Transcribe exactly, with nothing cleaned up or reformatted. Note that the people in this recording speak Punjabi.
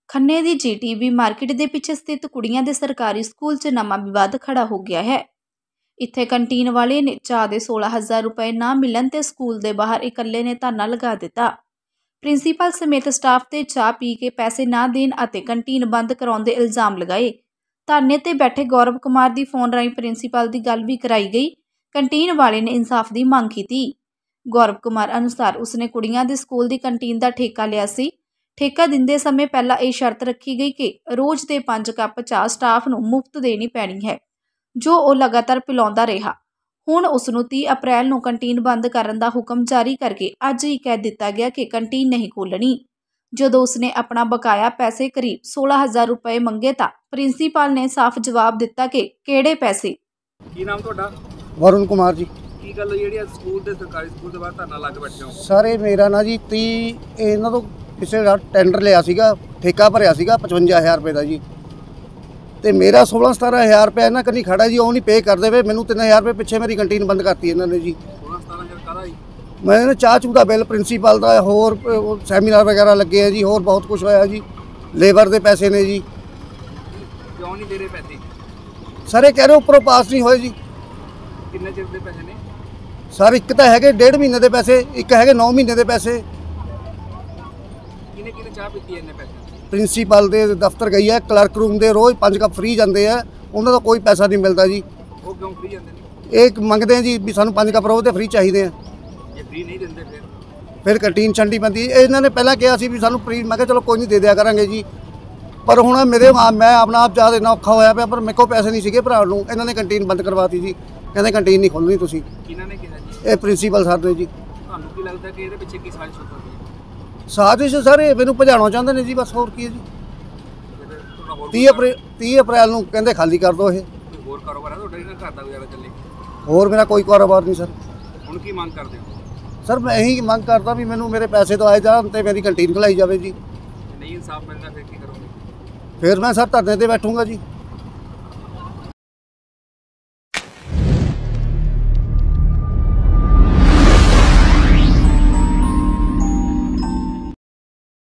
ਖੰਨੇ ਦੀ ਜੀਟੀਵੀ ਮਾਰਕੀਟ ਦੇ ਪਿੱਛੇ ਸਥਿਤ ਕੁੜੀਆਂ ਦੇ ਸਰਕਾਰੀ ਸਕੂਲ 'ਚ ਨਵਾਂ ਵਿਵਾਦ ਖੜਾ ਹੋ ਗਿਆ ਹੈ। ਇੱਥੇ ਕੰਟੀਨ ਵਾਲੇ ਨੇ ਚਾਹ ਦੇ ਸੋਲਾਂ ਹਜ਼ਾਰ ਰੁਪਏ ਨਾ ਮਿਲਣ ਤੇ ਸਕੂਲ ਦੇ ਬਾਹਰ ਇਕੱਲੇ ਨੇ ਧਰਨਾ ਲਗਾ ਦਿੱਤਾ। ਪ੍ਰਿੰਸੀਪਲ ਸਮੇਤ ਸਟਾਫ ਤੇ ਚਾਹ ਪੀ ਕੇ ਪੈਸੇ ਨਾ ਦੇਣ ਅਤੇ ਕੰਟੀਨ ਬੰਦ ਕਰਾਉਣ ਦੇ ਇਲਜ਼ਾਮ ਲਗਾਏ। ਧਰਨੇ ਤੇ ਬੈਠੇ ਗੌਰਵ ਕੁਮਾਰ ਦੀ ਫੋਨ ਰਾਹੀਂ ਪ੍ਰਿੰਸੀਪਲ ਦੀ ਗੱਲ ਵੀ ਕਰਾਈ ਗਈ। ਕੰਟੀਨ ਵਾਲੇ ਨੇ ਇਨਸਾਫ ਦੀ ਮੰਗ ਕੀਤੀ। ਗੌਰਵ ਕੁਮਾਰ ਅਨੁਸਾਰ ਉਸਨੇ ਕੁੜੀਆਂ ਦੇ ਸਕੂਲ ਦੀ ਕੰਟੀਨ ਦਾ ਠੇਕਾ ਲਿਆ ਸੀ। ਠੇਕਾ ਦਿੰਦੇ ਸਮੇਂ ਪਹਿਲਾਂ ਇਹ ਸ਼ਰਤ ਰੱਖੀ ਗਈ ਕਿ ਰੋਜ਼ ਦੇ ਪੰਜ ਕੱਪ ਚਾਹ ਸਟਾਫ ਨੂੰ ਮੁਫਤ ਦੇਣੀ ਪੈਣੀ ਹੈ, ਜੋ ਉਹ ਲਗਾਤਾਰ ਪਿਲਾਉਂਦਾ ਰਿਹਾ। ਹੁਣ ਉਸ ਨੂੰ ਤੀਹ ਅਪ੍ਰੈਲ ਨੂੰ ਕੰਟੀਨ ਬੰਦ ਕਰਨ ਦਾ ਹੁਕਮ ਜਾਰੀ ਕਰਕੇ ਅੱਜ ਹੀ ਕਹਿ ਦਿੱਤਾ ਗਿਆ ਕਿ ਕੰਟੀਨ ਨਹੀਂ ਖੋਲ੍ਹਣੀ। ਜਦੋਂ ਉਸਨੇ ਆਪਣਾ ਬਕਾਇਆ ਪੈਸੇ ਕਰੀਬ ਸੋਲਾਂ ਹਜ਼ਾਰ ਰੁਪਏ ਮੰਗੇ ਤਾਂ ਪ੍ਰਿੰਸੀਪਲ ਨੇ ਸਾਫ਼ ਜਵਾਬ ਦਿੱਤਾ ਕਿ ਕਿਹੜੇ ਪੈਸੇ। ਕੀ ਨਾਮ ਤੁਹਾਡਾ? ਵरुण कुमार जी। ਕੀ ਗੱਲ ਹੋਈ ਜਿਹੜੀ ਸਕੂਲ ਦੇ ਸਰਕਾਰੀ ਸਕੂਲ ਦੇ ਬਾਹਰ ਧਰਨਾ ਲਾ ਕੇ ਬੈਠੇ ਹੋ? सर ये मेरा ना जी तीह ਇਹਨਾਂ ਤੋਂ ਕਿਸੇ ਦਾ ਟੈਂਡਰ ਲਿਆ ਸੀਗਾ, ਠੇਕਾ ਭਰਿਆ ਸੀਗਾ ਪਚਵੰਜਾ ਹਜ਼ਾਰ ਰੁਪਏ ਦਾ ਜੀ, ਤੇ ਮੇਰਾ ਸੋਲਾਂ ਸਤਾਰਾਂ ਹਜ਼ਾਰ ਰੁਪਏ ਇਹਨਾਂ ਕੰਨੀ ਖੜਾ ਜੀ, ਉਹ ਨਹੀਂ ਪੇ ਕਰਦੇ ਵੇ। ਮੈਨੂੰ ਤਿੰਨ ਹਜ਼ਾਰ ਰੁਪਏ ਪਿੱਛੇ ਮੇਰੀ ਕੰਟੀਨ ਬੰਦ ਕਰਤੀ ਇਹਨਾਂ ਨੇ ਜੀ। ਸੋਲਾਂ ਸਤਾਰਾਂ ਹਜ਼ਾਰ ਕਾਹਦਾ ਜੀ? ਮੈਂ ਚਾਹ ਚੂਹ ਦਾ ਬਿੱਲ, ਪ੍ਰਿੰਸੀਪਲ ਦਾ, ਹੋਰ ਸੈਮੀਨਾਰ ਵਗੈਰਾ ਲੱਗੇ ਆ ਜੀ, ਹੋਰ ਬਹੁਤ ਕੁਝ ਹੋਇਆ ਜੀ, ਲੇਬਰ ਦੇ ਪੈਸੇ ਨੇ ਜੀ। ਕਿਉਂ ਨਹੀਂ ਦੇ ਰਹੇ ਪੈਸੇ? ਸਰ ਇਹ ਕਹਿ ਰਹੇ ਉੱਪਰੋਂ ਪਾਸ ਨਹੀਂ ਹੋਏ ਜੀ। ਕਿੰਨੇ ਚਿਰ ਦੇ ਪੈਸੇ ਨੇ? ਸਰ ਇੱਕ ਤਾਂ ਹੈਗੇ ਡੇਢ ਮਹੀਨੇ ਦੇ ਪੈਸੇ, ਇੱਕ ਹੈਗੇ ਨੌ ਮਹੀਨੇ ਦੇ ਪੈਸੇ। ਕਿਹਨੇ ਕਿਹਨੇ ਚਾਹ ਪੀਤੀ ਇੰਨੇ ਪੈਸੇ? ਪ੍ਰਿੰਸੀਪਲ ਦੇ ਦਫ਼ਤਰ ਗਈ ਹੈ, ਕਲਰਕ ਰੂਮ ਦੇ ਰੋਜ਼ ਪੰਜ ਕੱਪ ਫ੍ਰੀ ਜਾਂਦੇ ਆ, ਉਹਨਾਂ ਦਾ ਕੋਈ ਪੈਸਾ ਨਹੀਂ ਮਿਲਦਾ ਜੀ। ਉਹ ਕਿਉਂ ਫ੍ਰੀ ਜਾਂਦੇ ਨੇ? ਇਹ ਮੰਗਦੇ ਆ ਜੀ ਵੀ ਸਾਨੂੰ ਪੰਜ ਕੱਪ ਰੋਜ਼ ਦੇ ਫ੍ਰੀ ਚਾਹੀਦੇ ਆ। ਜੇ ਫ੍ਰੀ ਨਹੀਂ ਦਿੰਦੇ ਫਿਰ ਫਿਰ ਕੰਟੀਨ ਛੰਡੀ ਪੈਂਦੀ। ਇਹਨਾਂ ਨੇ ਪਹਿਲਾਂ ਕਿਹਾ ਸੀ ਵੀ ਸਾਨੂੰ ਫ੍ਰੀ, ਮੈਂ ਕਿਹਾ ਚਲੋ ਕੋਈ ਨਹੀਂ ਦੇ ਦਿਆ ਕਰਾਂਗੇ ਜੀ, ਪਰ ਹੁਣ ਮੇਰੇ ਮੈਂ ਆਪਣਾ ਆਪ ਜ਼ਿਆਦਾ ਇੰਨਾ ਔਖਾ ਹੋਇਆ ਪਿਆ, ਪਰ ਮੇਰੇ ਕੋਲ ਪੈਸੇ ਨਹੀਂ ਸੀਗੇ ਭਰਾ ਨੂੰ। ਇਹਨਾਂ ਨੇ ਕੰਟੀਨ ਬੰਦ ਕਰਵਾਤੀ ਜੀ, ਕਹਿੰਦੇ ਕੰਟੀਨ ਨਹੀਂ ਖੋਲ੍ਹਣੀ ਤੁਸੀਂ। ਕਿਹਨਾਂ ਨੇ ਕਿਹਾ ਜੀ? ਇਹ ਪ੍ਰਿੰਸੀਪਲ ਸਰ ਨੇ ਜੀ। ਤੁਹਾਨੂੰ ਕੀ ਲੱਗਦਾ ਕਿ ਇਹਦੇ ਪਿੱਛੇ ਕੀ ਸਾਜ਼ਿਸ਼ ਹੋ ਸਕਦੀ ਹੈ? ਸਾਜ਼ਿਸ਼ ਸਰ ਇਹ ਮੈਨੂੰ ਭਜਾਉਣਾ ਚਾਹੁੰਦੇ ਨੇ ਜੀ, ਬਸ ਹੋਰ ਕੀ ਹੈ ਜੀ। ਤੁਹਾਡਾ ਹੋਰ ਤੀਹ ਅਪ੍ਰੈਲ ਤੀਹ ਅਪ੍ਰੈਲ ਨੂੰ ਕਹਿੰਦੇ ਖਾਲੀ ਕਰ ਦਿਓ ਇਹ। ਕੋਈ ਹੋਰ ਕਾਰੋਬਾਰ ਹੈ ਤੁਹਾਡਾ ਜਿਹੜਾ ਘਰ ਦਾ ਗੁਜ਼ਾਰਾ ਚੱਲੇ? ਹੋਰ ਮੇਰਾ ਕੋਈ ਕਾਰੋਬਾਰ ਨਹੀਂ ਸਰ। ਹੁਣ ਕੀ ਮੰਗ ਕਰਦੇ ਹੋ? ਸਰ ਮੈਂ ਇਹੀ ਮੰਗ ਕਰਦਾ ਵੀ ਮੈਨੂੰ ਮੇਰੇ ਪੈਸੇ ਦਵਾਏ ਜਾਣ ਤੇ ਮੇਰੀ ਕੰਟੀਨ ਖੁਲਾਈ ਜਾਵੇ ਜੀ। ਜੇ ਨਹੀਂ ਇਨਸਾਫ ਮਿਲਦਾ ਫਿਰ ਕੀ ਕਰੋਗੇ? ਫਿਰ ਮੈਂ ਸਰ ਧਰਨੇ ਤੇ ਬੈਠੂੰਗਾ ਜੀ।